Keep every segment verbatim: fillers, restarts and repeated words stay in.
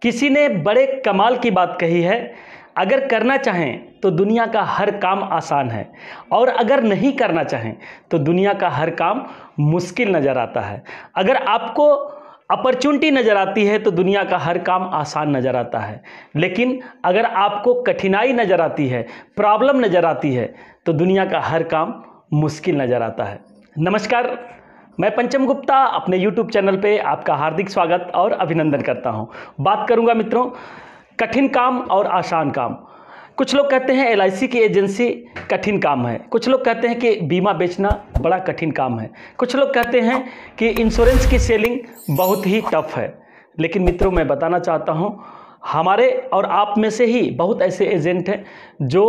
किसी ने बड़े कमाल की बात कही है, अगर करना चाहें तो दुनिया का हर काम आसान है और अगर नहीं करना चाहें तो दुनिया का हर काम मुश्किल नज़र आता है। अगर आपको अपॉर्चुनिटी नज़र आती है तो दुनिया का हर काम आसान नज़र आता है, लेकिन अगर आपको कठिनाई नज़र आती है, प्रॉब्लम नज़र आती है तो दुनिया का हर काम मुश्किल नज़र आता है। नमस्कार, मैं पंचम गुप्ता अपने यूट्यूब चैनल पे आपका हार्दिक स्वागत और अभिनंदन करता हूं। बात करूंगा मित्रों कठिन काम और आसान काम। कुछ लोग कहते हैं एल आई सी की एजेंसी कठिन काम है, कुछ लोग कहते हैं कि बीमा बेचना बड़ा कठिन काम है, कुछ लोग कहते हैं कि इंश्योरेंस की सेलिंग बहुत ही टफ है। लेकिन मित्रों मैं बताना चाहता हूं, हमारे और आप में से ही बहुत ऐसे एजेंट हैं जो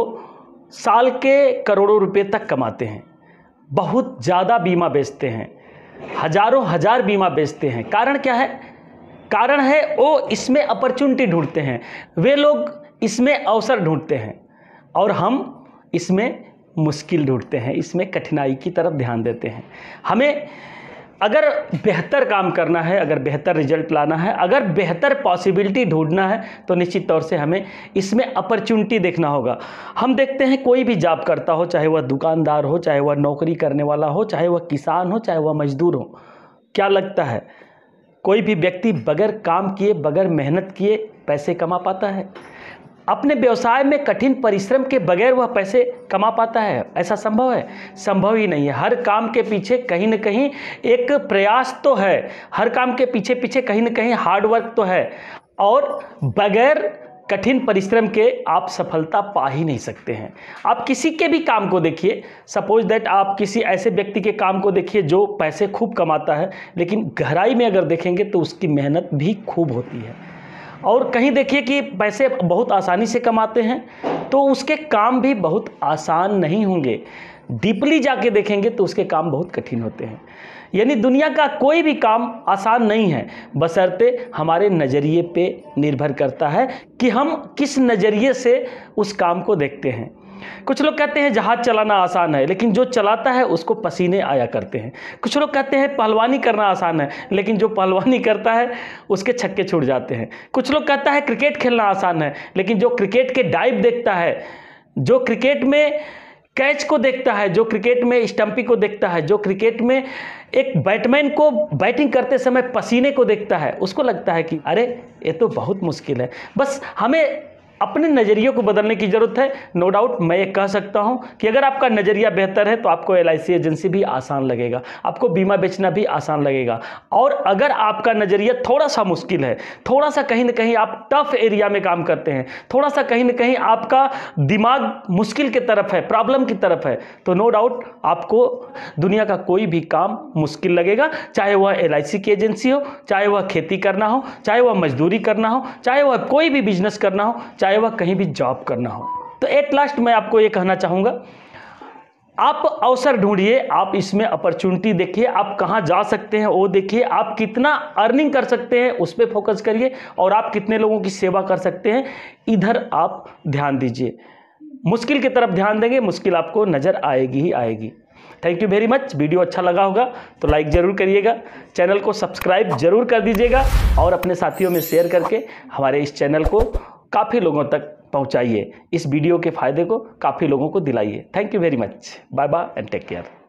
साल के करोड़ों रुपए तक कमाते हैं, बहुत ज़्यादा बीमा बेचते हैं, हजारों हजार बीमा बेचते हैं। कारण क्या है? कारण है वो इसमें अपॉर्चुनिटी ढूंढते हैं, वे लोग इसमें अवसर ढूंढते हैं और हम इसमें मुश्किल ढूंढते हैं, इसमें कठिनाई की तरफ ध्यान देते हैं। हमें अगर बेहतर काम करना है, अगर बेहतर रिजल्ट लाना है, अगर बेहतर पॉसिबिलिटी ढूंढना है तो निश्चित तौर से हमें इसमें अपॉर्चुनिटी देखना होगा। हम देखते हैं कोई भी जॉब करता हो, चाहे वह दुकानदार हो, चाहे वह नौकरी करने वाला हो, चाहे वह किसान हो, चाहे वह मजदूर हो, क्या लगता है कोई भी व्यक्ति बगैर काम किए, बगैर मेहनत किए पैसे कमा पाता है? अपने व्यवसाय में कठिन परिश्रम के बगैर वह पैसे कमा पाता है? ऐसा संभव है? संभव ही नहीं है। हर काम के पीछे कहीं न कहीं एक प्रयास तो है, हर काम के पीछे पीछे कहीं न कहीं हार्ड वर्क तो है, और बगैर कठिन परिश्रम के आप सफलता पा ही नहीं सकते हैं। आप किसी के भी काम को देखिए, सपोज दैट आप किसी ऐसे व्यक्ति के काम को देखिए जो पैसे खूब कमाता है, लेकिन गहराई में अगर देखेंगे तो उसकी मेहनत भी खूब होती है। और कहीं देखिए कि पैसे बहुत आसानी से कमाते हैं तो उसके काम भी बहुत आसान नहीं होंगे, डीपली जाके देखेंगे तो उसके काम बहुत कठिन होते हैं। यानी दुनिया का कोई भी काम आसान नहीं है, बशर्ते हमारे नज़रिए पे निर्भर करता है कि हम किस नज़रिए से उस काम को देखते हैं। कुछ लोग कहते हैं जहाज चलाना आसान है, लेकिन जो चलाता है उसको पसीने आया करते हैं। कुछ लोग कहते हैं पहलवानी करना आसान है, लेकिन जो पहलवानी करता है उसके छक्के छूट जाते हैं। कुछ लोग कहता है क्रिकेट खेलना आसान है, लेकिन जो क्रिकेट के डाइव देखता है, जो क्रिकेट में कैच को देखता है, जो क्रिकेट में स्टंपी को देखता है, जो क्रिकेट में एक बैट्समैन को बैटिंग करते समय पसीने को देखता है, उसको लगता है कि अरे ये तो बहुत मुश्किल है। बस हमें अपने नज़रिए को बदलने की ज़रूरत है। नो डाउट मैं ये कह सकता हूँ कि अगर आपका नज़रिया बेहतर है तो आपको एल आई सी एजेंसी भी आसान लगेगा, आपको बीमा बेचना भी आसान लगेगा। और अगर आपका नज़रिया थोड़ा सा मुश्किल है, थोड़ा सा कहीं ना कहीं आप टफ एरिया में काम करते हैं, थोड़ा सा कहीं ना कहीं आपका दिमाग मुश्किल की तरफ है, प्रॉब्लम की तरफ है, तो नो डाउट आपको दुनिया का कोई भी काम मुश्किल लगेगा। चाहे वह एल आई सी की एजेंसी हो, चाहे वह खेती करना हो, चाहे वह मजदूरी करना हो, चाहे वह कोई भी बिजनेस करना हो, चाहे वह कहीं भी जॉब करना हो। तो एट लास्ट मैं आपको ये कहना चाहूँगा, आप अवसर ढूंढिए, आप इसमें अपॉर्चुनिटी देखिए, आप कहाँ जा सकते हैं वो देखिए, आप कितना अर्निंग कर सकते हैं उस पर फोकस करिए, और आप कितने लोगों की सेवा कर सकते हैं इधर आप ध्यान दीजिए। मुश्किल की तरफ ध्यान देंगे, मुश्किल आपको नज़र आएगी ही आएगी। Thank you very much. Video अच्छा लगा होगा तो लाइक ज़रूर करिएगा, चैनल को सब्सक्राइब जरूर कर दीजिएगा और अपने साथियों में शेयर करके हमारे इस चैनल को काफ़ी लोगों तक पहुंचाइए, इस वीडियो के फ़ायदे को काफ़ी लोगों को दिलाइए। Thank you very much. Bye bye and take care.